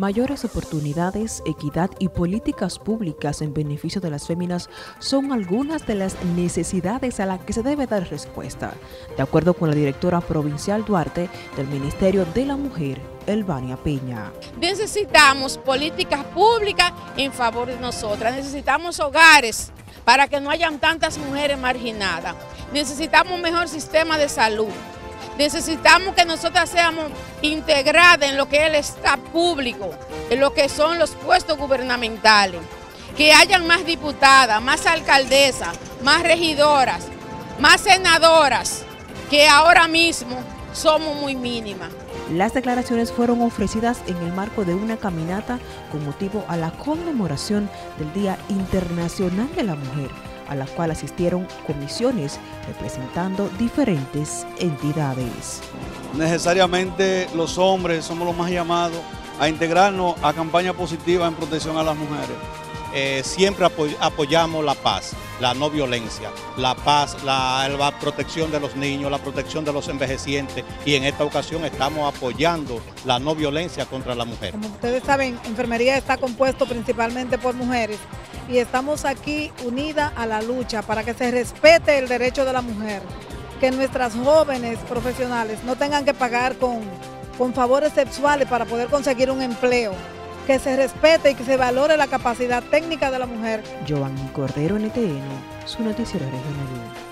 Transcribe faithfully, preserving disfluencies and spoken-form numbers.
Mayores oportunidades, equidad y políticas públicas en beneficio de las féminas son algunas de las necesidades a las que se debe dar respuesta, de acuerdo con la directora provincial Duarte del Ministerio de la Mujer, Elvania Peña. Necesitamos políticas públicas en favor de nosotras, necesitamos hogares para que no hayan tantas mujeres marginadas, necesitamos un mejor sistema de salud. Necesitamos que nosotras seamos integradas en lo que es el Estado público, en lo que son los puestos gubernamentales, que hayan más diputadas, más alcaldesas, más regidoras, más senadoras, que ahora mismo somos muy mínimas. Las declaraciones fueron ofrecidas en el marco de una caminata con motivo a la conmemoración del Día Internacional de la Mujer, a la cual asistieron comisiones representando diferentes entidades. Necesariamente los hombres somos los más llamados a integrarnos a campañas positivas en protección a las mujeres. Eh, siempre apoy apoyamos la paz, la no violencia, la paz, la, la protección de los niños, la protección de los envejecientes, y en esta ocasión estamos apoyando la no violencia contra la mujer. Como ustedes saben, enfermería está compuesto principalmente por mujeres y estamos aquí unidas a la lucha para que se respete el derecho de la mujer, que nuestras jóvenes profesionales no tengan que pagar con, con favores sexuales para poder conseguir un empleo, que se respete y que se valore la capacidad técnica de la mujer. Giovanni Cordero, N T N, su noticiero regional.